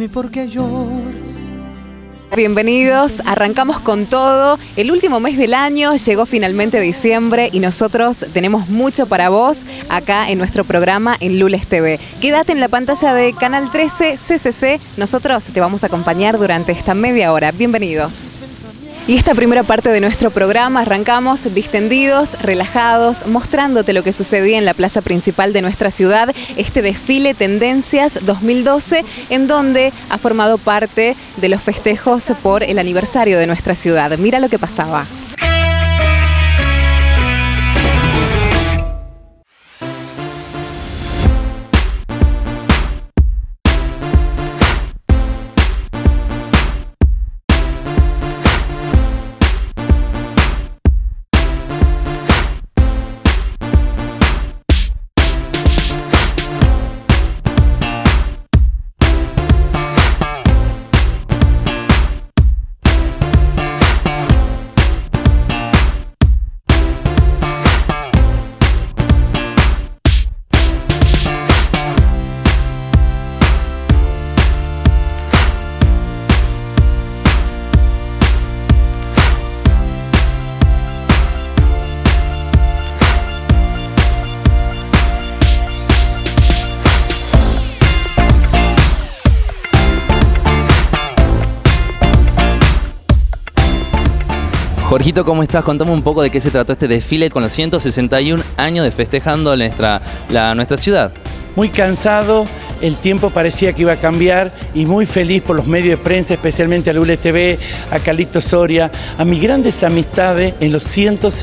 Dime por qué lloras. Bienvenidos, arrancamos con todo. El último mes del año, llegó finalmente diciembre y nosotros tenemos mucho para vos acá en nuestro programa en Lules TV. Quédate en la pantalla de Canal 13 CCC, nosotros te vamos a acompañar durante esta media hora. Bienvenidos. Y esta primera parte de nuestro programa arrancamos distendidos, relajados, mostrándote lo que sucedía en la plaza principal de nuestra ciudad, este desfile Tendencias 2012, en donde ha formado parte de los festejos por el aniversario de nuestra ciudad. Mira lo que pasaba. Jorgito, ¿cómo estás? Contame un poco de qué se trató este desfile con los 161 años de festejando nuestra ciudad. Muy cansado, el tiempo parecía que iba a cambiar y muy feliz por los medios de prensa, especialmente a Lules TV, a Calixto Soria, a mis grandes amistades en los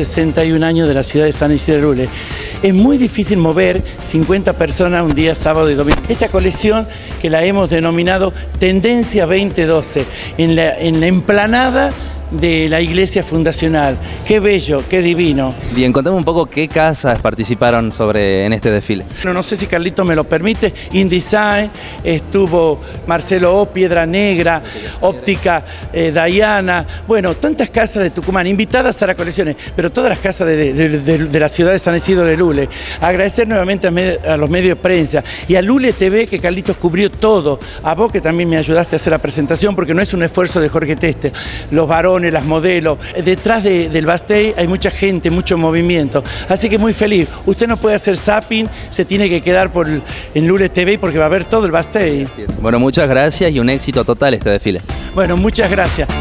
161 años de la ciudad de San Isidro de Lules. Es muy difícil mover 50 personas un día sábado y domingo. Esta colección que la hemos denominado Tendencia 2012, en la emplanada de la iglesia fundacional. Qué bello, qué divino. Bien, contame un poco qué casas participaron en este desfile. No sé si Carlito me lo permite. InDesign, estuvo Marcelo O, Piedra Negra, Óptica Diana, bueno, tantas casas de Tucumán, invitadas a las colecciones, pero todas las casas de la ciudad de San Isidro de Lules. Agradecer nuevamente a los medios de prensa y a Lules TV, que Carlitos cubrió todo, a vos que también me ayudaste a hacer la presentación, porque no es un esfuerzo de Jorge Teste, los varones, las modelos, detrás del backstage hay mucha gente, mucho movimiento, así que muy feliz. Usted no puede hacer zapping, se tiene que quedar en Lules TV porque va a ver todo el backstage. Así es. Bueno, muchas gracias y un éxito total este desfile. Bueno, muchas gracias.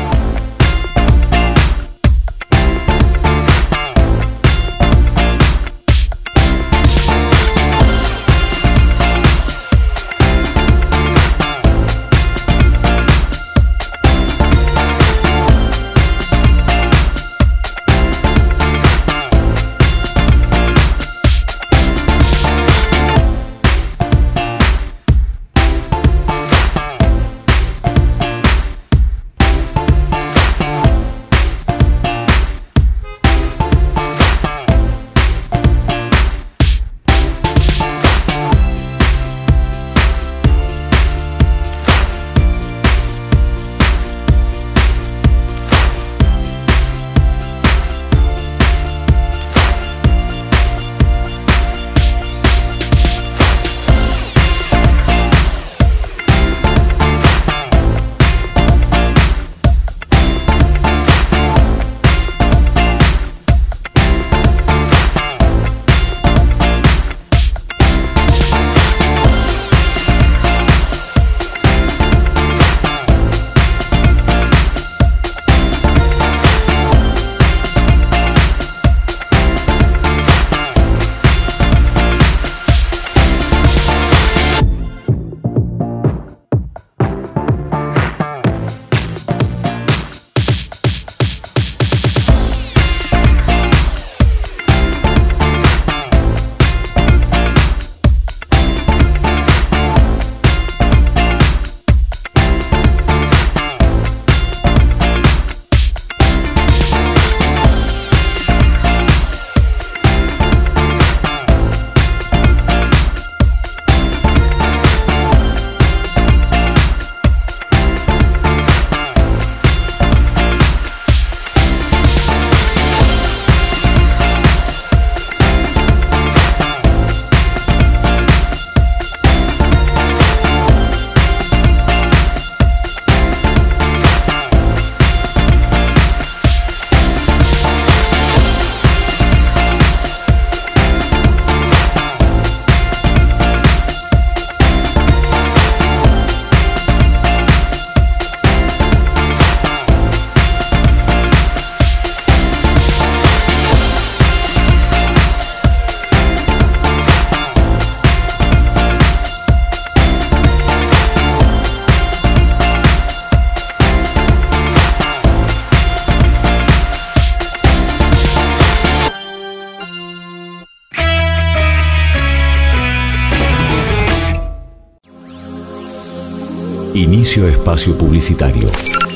Inicio de espacio publicitario.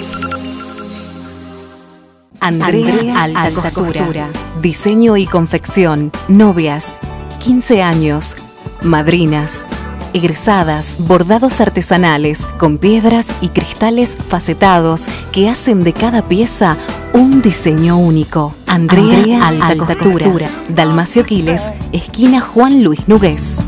Andrea Alta Costura. Diseño y confección. Novias, 15 años, madrinas, egresadas, bordados artesanales con piedras y cristales facetados que hacen de cada pieza un diseño único. Andrea Alta Costura. Dalmacio Quiles, esquina Juan Luis Núguez.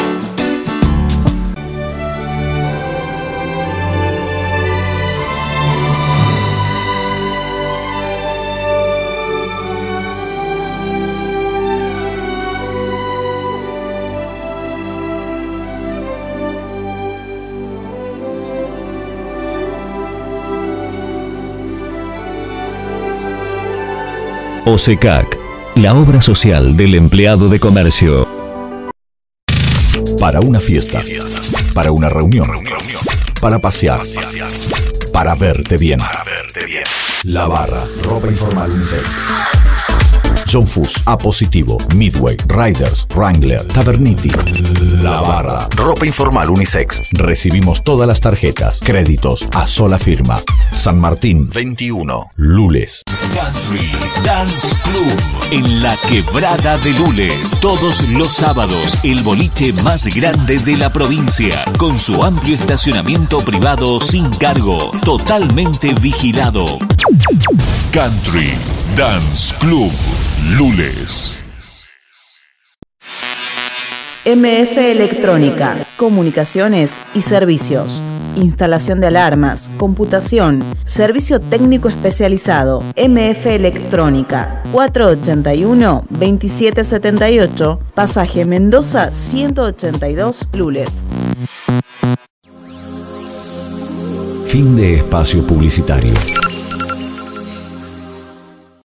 OSECAC, la obra social del empleado de comercio. Para una fiesta, para una reunión, para pasear, para verte bien. La Barra, ropa informal unisex. John Fuss, Apositivo, Midway, Riders, Wrangler, Taverniti. La Barra, ropa informal unisex. Recibimos todas las tarjetas, créditos, a sola firma. San Martín 21, Lules. Country Dance Club en la Quebrada de Lules. Todos los sábados, el boliche más grande de la provincia, con su amplio estacionamiento privado sin cargo, totalmente vigilado. Country Dance Club Lules. MF Electrónica, comunicaciones y servicios, instalación de alarmas, computación, servicio técnico especializado. MF Electrónica, 481-2778, pasaje Mendoza 182, Lules. Fin de espacio publicitario.